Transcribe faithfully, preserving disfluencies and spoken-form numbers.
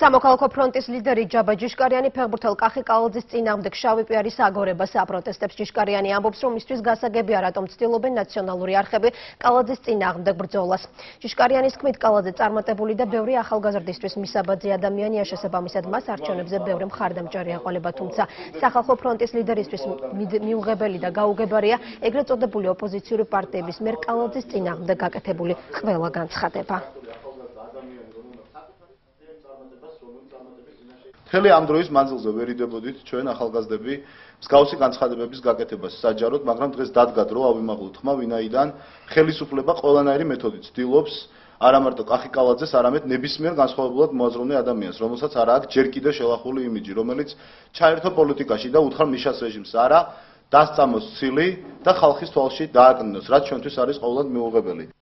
სამოქალაქო ფრონტის ლიდერი ჯაბა ჯიშკარიანი ფეხბურთელ კახი კალოძის წინააღმდეგ შავი პიარის აგორებას აპროტესტებს. ჯიშკარიანი ამბობს, რომ მისთვის გასაგებია, რატომ ცდილობენ ნაციონალური არხები კალოძის წინააღმდეგ ბრძოლას. ჯიშკარიანის თქმით, კალოძე წარმატებული და ბევრი ახალგაზრდისთვის მისაბაძი ადამიანია, შესაბამისად მას არჩევნებზე ბევრი მხარდამჭერი ეყოლება, თუმცა სახალხო ფრონტის ლიდერისთვის მიუღებელი და გაუგებარია ეგრეთ წოდებული ოპოზიციური პარტიების მიერ კალოძის წინააღმდეგ გაკეთებული ყველა განცხადება. მთელი ამ დროის მანძილზე ვერ იდებოდით ჩვენ ახალგაზრდები მსგავსი განცხადებების გაკეთებას საჯაროდ, მაგრამ დღეს დადგა დრო ავიმაღლოთ ხმა, ვინაიდან ხელისუფლება ყველანაირი მეთოდით ცდილობს არა მარტო კახი კალოძეს, არამედ ნებისმიერ განსხვავებულად მოაზროვნე ადამიანს, რომელსაც არა აქვს ჯერ კიდევ შელახული იმიჯი, რომელიც ჩაერთო პოლიტიკაში და უთხრა მიშას რეჟიმს არა დასწამოს ცილი და ხალხის თვალში დააკნინოს, რაც ჩვენთვის არის ყოველად მიუღებელი.